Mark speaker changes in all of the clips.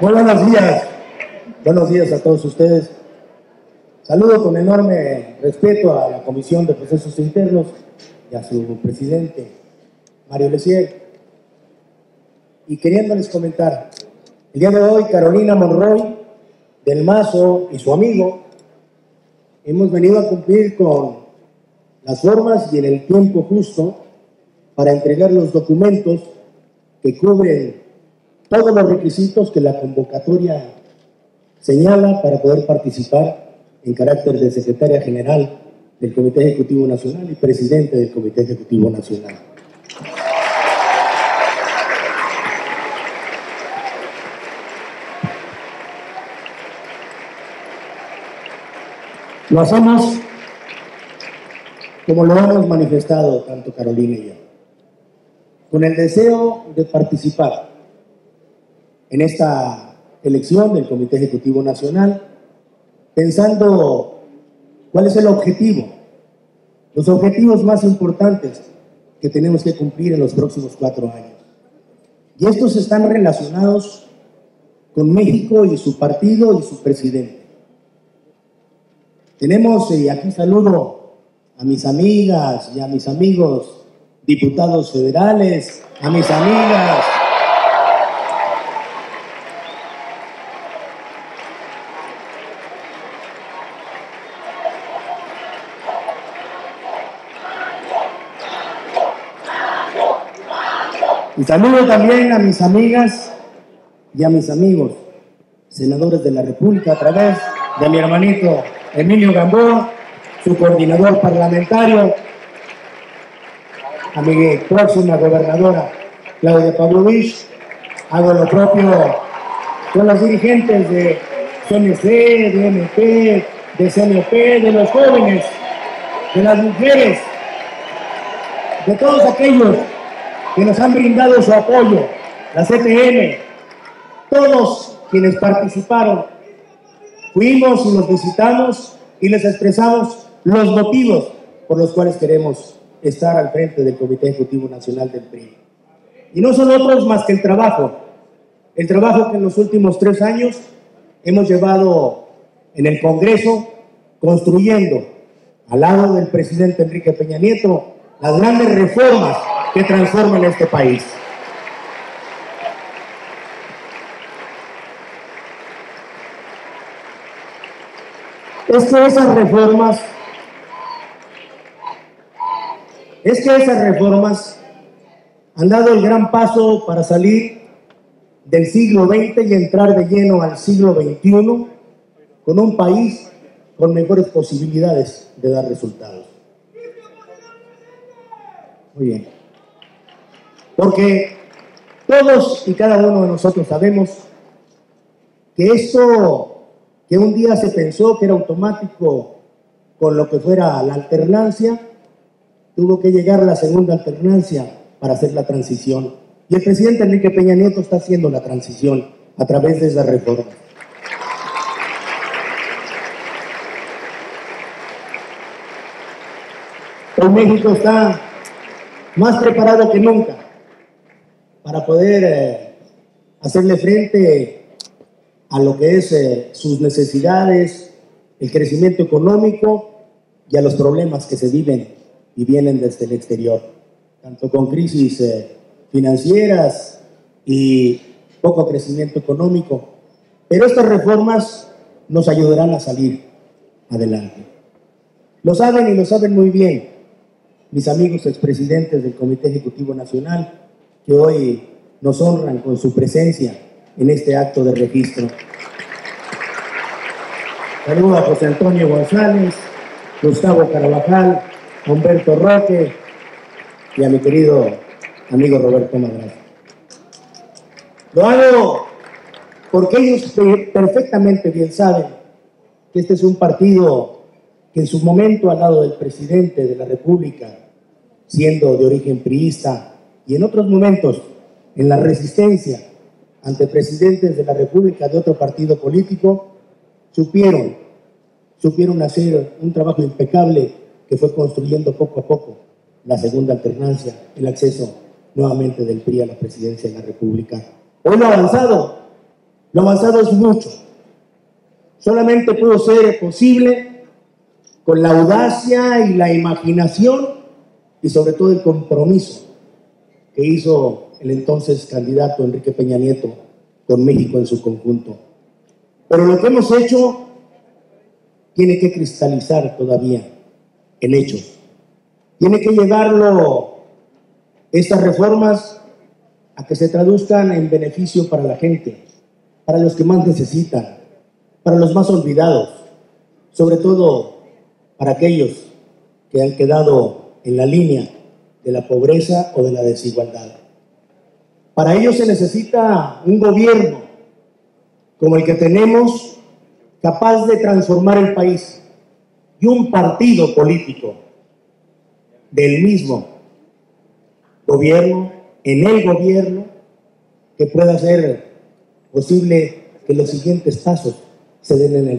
Speaker 1: Muy buenos días a todos ustedes. Saludo con enorme respeto a la Comisión de Procesos Internos y a su presidente, Mario Lesier. Y queriéndoles comentar, el día de hoy Carolina Monroy del Mazo y su amigo hemos venido a cumplir con las formas y en el tiempo justo para entregar los documentos que cubren todos los requisitos que la convocatoria señala para poder participar en carácter de secretaria general del Comité Ejecutivo Nacional y presidente del Comité Ejecutivo Nacional. Lo hacemos como lo hemos manifestado tanto Carolina y yo, con el deseo de participar en esta elección del Comité Ejecutivo Nacional, pensando cuál es el objetivo, los objetivos más importantes que tenemos que cumplir en los próximos 4 años. Y estos están relacionados con México y su partido y su presidente. Tenemos, y aquí saludo a mis amigas y a mis amigos diputados federales, a mis amigas y saludo también a mis amigas y a mis amigos senadores de la República a través de mi hermanito Emilio Gamboa, su coordinador parlamentario, a mi próxima gobernadora Claudia Pavlovich. Hago lo propio con los dirigentes de CNC, de MP, de CNP, de los jóvenes, de las mujeres, de todos aquellos que nos han brindado su apoyo, la CTM, todos quienes participaron. Fuimos y los visitamos y les expresamos los motivos por los cuales queremos estar al frente del Comité Ejecutivo Nacional del PRI. Y no son otros más que el trabajo que en los últimos 3 años hemos llevado en el Congreso, construyendo al lado del presidente Enrique Peña Nieto las grandes reformas que transforman este país. Es que esas reformas han dado el gran paso para salir del siglo XX y entrar de lleno al siglo XXI con un país con mejores posibilidades de dar resultados. Muy bien. Porque todos y cada uno de nosotros sabemos que esto que un día se pensó que era automático con lo que fuera la alternancia, tuvo que llegar la segunda alternancia para hacer la transición. Y el presidente Enrique Peña Nieto está haciendo la transición a través de esa reforma. Hoy México está más preparado que nunca para poder hacerle frente a lo que es sus necesidades, el crecimiento económico y a los problemas que se viven y vienen desde el exterior, tanto con crisis financieras y poco crecimiento económico. Pero estas reformas nos ayudarán a salir adelante. Lo saben y lo saben muy bien mis amigos expresidentes del Comité Ejecutivo Nacional, que hoy nos honran con su presencia en este acto de registro. Saludo a José Antonio González, Gustavo Carvajal, Humberto Roque y a mi querido amigo Roberto Madrazo. Lo hago porque ellos perfectamente bien saben que este es un partido que en su momento al lado del presidente de la República, siendo de origen priista, y en otros momentos en la resistencia ante presidentes de la República de otro partido político, supieron hacer un trabajo impecable que fue construyendo poco a poco la segunda alternancia, el acceso nuevamente del PRI a la presidencia de la República. Hoy lo avanzado Lo avanzado es mucho. Solamente pudo ser posible con la audacia y la imaginación y sobre todo el compromiso que hizo el entonces candidato Enrique Peña Nieto con México en su conjunto. Pero lo que hemos hecho tiene que cristalizar todavía en hechos. Tiene que llevarlo, estas reformas, a que se traduzcan en beneficio para la gente, para los que más necesitan, para los más olvidados, sobre todo para aquellos que han quedado en la línea de la pobreza o de la desigualdad. Para ello se necesita un gobierno como el que tenemos, capaz de transformar el país, y un partido político del mismo gobierno, en el gobierno, que pueda hacer posible que los siguientes pasos se den en el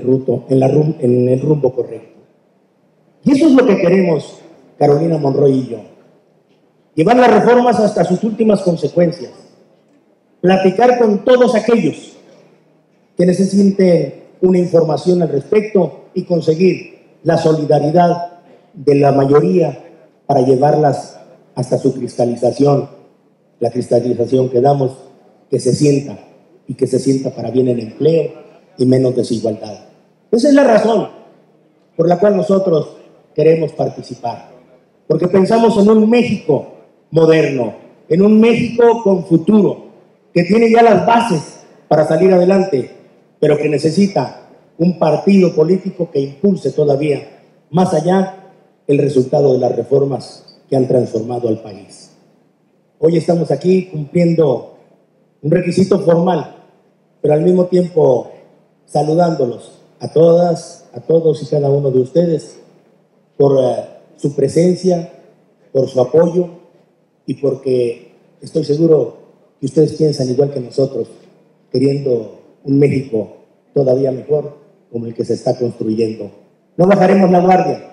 Speaker 1: rumbo correcto. Y eso es lo que queremos Carolina Monroy y yo. Llevar las reformas hasta sus últimas consecuencias. Platicar con todos aquellos que necesiten una información al respecto y conseguir la solidaridad de la mayoría para llevarlas hasta su cristalización, la cristalización que damos, que se sienta y que se sienta para bien el empleo y menos desigualdad. Esa es la razón por la cual nosotros queremos participar, porque pensamos en un México moderno, en un México con futuro, que tiene ya las bases para salir adelante, pero que necesita un partido político que impulse todavía más allá el resultado de las reformas que han transformado al país. Hoy estamos aquí cumpliendo un requisito formal, pero al mismo tiempo saludándolos a todas, a todos y cada uno de ustedes por su presencia, por su apoyo y porque estoy seguro que ustedes piensan igual que nosotros, queriendo un México todavía mejor como el que se está construyendo. No bajaremos la guardia.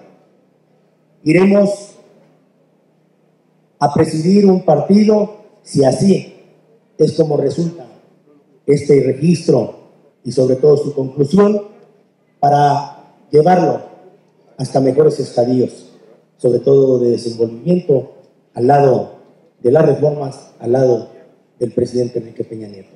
Speaker 1: Iremos a presidir un partido si así es como resulta este registro y sobre todo su conclusión, para llevarlo hasta mejores estadios, sobre todo de desenvolvimiento, al lado de las reformas, al lado del presidente Enrique Peña Nieto.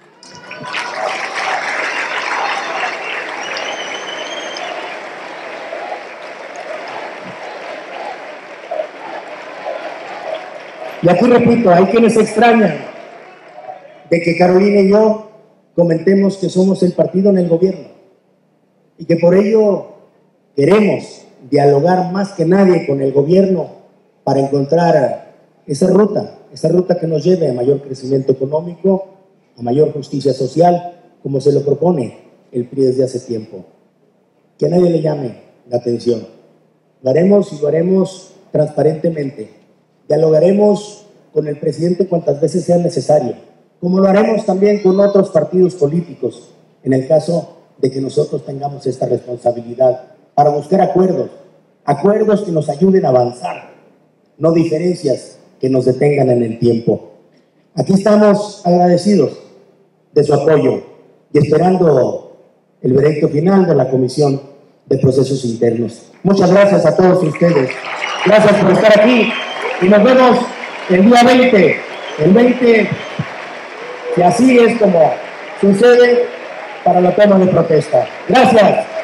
Speaker 1: Y aquí repito, hay quienes se extrañan de que Carolina y yo comentemos que somos el partido en el gobierno y que por ello queremos dialogar más que nadie con el gobierno para encontrar esa ruta que nos lleve a mayor crecimiento económico, a mayor justicia social, como se lo propone el PRI desde hace tiempo. Que a nadie le llame la atención. Lo haremos y lo haremos transparentemente. Dialogaremos con el presidente cuantas veces sea necesario, como lo haremos también con otros partidos políticos, en el caso de que nosotros tengamos esta responsabilidad, para buscar acuerdos que nos ayuden a avanzar, no diferencias que nos detengan en el tiempo. Aquí estamos agradecidos de su apoyo y esperando el veredicto final de la Comisión de Procesos Internos. Muchas gracias a todos ustedes. Gracias por estar aquí y nos vemos el día 20. El 20, si así es como sucede, para la toma de protesta. Gracias.